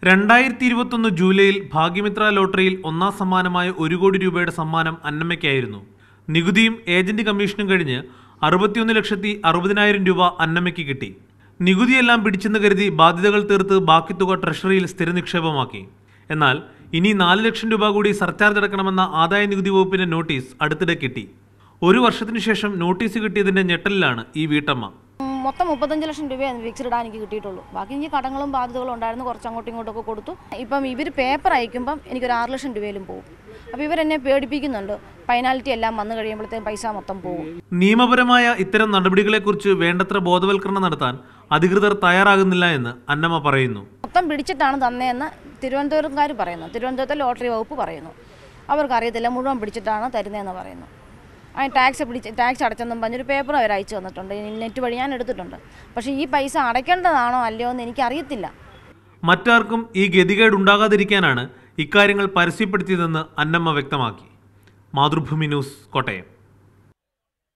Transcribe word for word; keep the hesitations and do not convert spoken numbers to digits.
രണ്ടായിരത്തി ഇരുപത്തൊന്ന് ജൂലൈയിൽ ഭാഗ്യമിത്ര ലോട്ടറിയിൽ ഒന്നാം സമ്മാനമായ ഒരു കോടി രൂപയുടെ സമ്മാനം അന്നമ്മയ്ക്കായിരുന്നു. നികുതിയും ഏജന്റ് കമ്മീഷനും കഴിഞ്ഞ് അറുപത്തിയൊന്ന് ലക്ഷത്തി അറുപതിനായിരം രൂപ അന്നമ്മയ്ക്ക് കിട്ടി. നികുതിയെല്ലാം പിടിച്ചെന്ന് കരുതി ബാധ്യതകൾ തീർത്ത് ബാക്കി തുക ട്രഷറിയിൽ സ്ഥിര നിക്ഷേപമാക്കി. എന്നാൽ ഇനി നാല് ലക്ഷം രൂപ കൂടി സർചാർജ് അടക്കണമെന്ന ആദായ നികുതി വകുപ്പിന്റെ നോട്ടീസ് അടുത്തിടെ കിട്ടി. ഒരു വർഷത്തിനു ശേഷം നോട്ടീസ് കിട്ടിയതിന്റെ ഞെട്ടലിലാണ് ഈ വീട്ടമ്മ. മൊത്തം മുപ്പത്തഞ്ച് ലക്ഷം രൂപയാണ് ഫിക്സ്ഡ് ഇടാൻ എനിക്ക് കിട്ടിയിട്ടുള്ളൂ. ബാക്കി എനിക്ക് കടങ്ങളും ബാധ്യതകളും ഉണ്ടായിരുന്നു, കുറച്ച് അങ്ങോട്ടും ഇങ്ങോട്ടൊക്കെ കൊടുത്തു. ഇപ്പം ഇവർ പേപ്പർ അയക്കുമ്പം എനിക്കൊരു ആറ് ലക്ഷം രൂപയിലും പോകും. അപ്പോൾ ഇവരെന്നെ പേടിപ്പിക്കുന്നുണ്ട്, ഫൈനാലിറ്റി എല്ലാം വന്നു കഴിയുമ്പോഴത്തേക്കും പൈസ മൊത്തം പോകും. നിയമപരമായ ഇത്തരം നടപടികളെക്കുറിച്ച് വേണ്ടത്ര ബോധവൽക്കരണം നടത്താൻ അധികൃതർ തയ്യാറാകുന്നില്ല എന്ന് അന്നമ്മ പറയുന്നു. മൊത്തം പിടിച്ചിട്ടാണ് തന്നതെന്ന് തിരുവനന്തപുരംകാർ പറയുന്നു. തിരുവനന്തപുരത്തെ ലോട്ടറി വകുപ്പ് പറയുന്നു. അവർക്ക് അറിയത്തില്ല, മുഴുവൻ പിടിച്ചിട്ടാണ് തരുന്നതെന്ന് പറയുന്നു. അതിന് ടാക്സ് പിടിച്ച് ടാക്സ് അടച്ചെന്നും പറഞ്ഞൊരു പേപ്പർ അവർ അയച്ചു തന്നിട്ടുണ്ട്. നെറ്റ് വഴി ഞാൻ എടുത്തിട്ടുണ്ട്. പക്ഷേ ഈ പൈസ അടയ്ക്കേണ്ടതാണോ അല്ലയോ എന്ന് എനിക്കറിയത്തില്ല. മറ്റാർക്കും ഈ ഗതികേട് ഉണ്ടാകാതിരിക്കാനാണ് ഇക്കാര്യങ്ങൾ പരസ്യപ്പെടുത്തിയതെന്ന് അന്നമ്മ വ്യക്തമാക്കി. മാതൃഭൂമി ന്യൂസ്, കോട്ടയം.